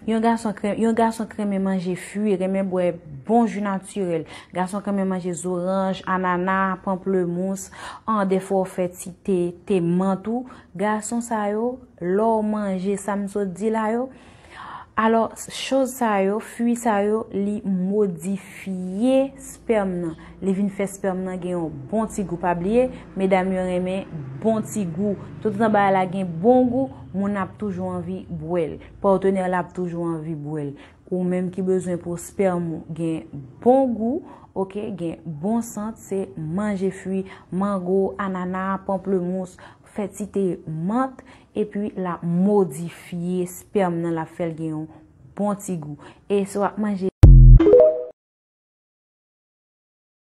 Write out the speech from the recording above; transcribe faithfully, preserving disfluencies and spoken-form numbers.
Yon garçon crème, yon garçon crème manger fruits, remet boire bon jus naturel. Garçon crème manger orange, ananas, pamplemousse, en des fois fait thé, thé mentou. Garçon ça yo, l'or manger ça me so dit là yo. Alors, chose ça yo, fruit ça yo, li modifier sperme nan. Li vin fait sperme nan gen un bon ti goût, pas oublier, mesdames yo remen bon ti goût. Tout en bas la gen bon goût, moun ap toujours envie boire. Partenaire la toujours envie boire. Ou même qui besoin pour sperme gen bon goût, OK, gen bon sens, c'est manger fruit, mango, ananas, pamplemousse, fait citer menthe et puis la modifier sperme dans la faire gen bon petit goût et soit manger